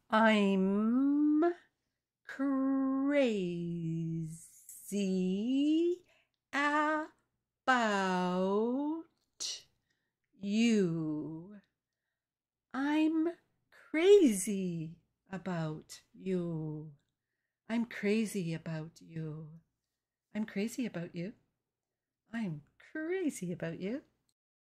I'm crazy about you. I'm crazy about you. I'm crazy about you. I'm crazy about you. I'm crazy about you.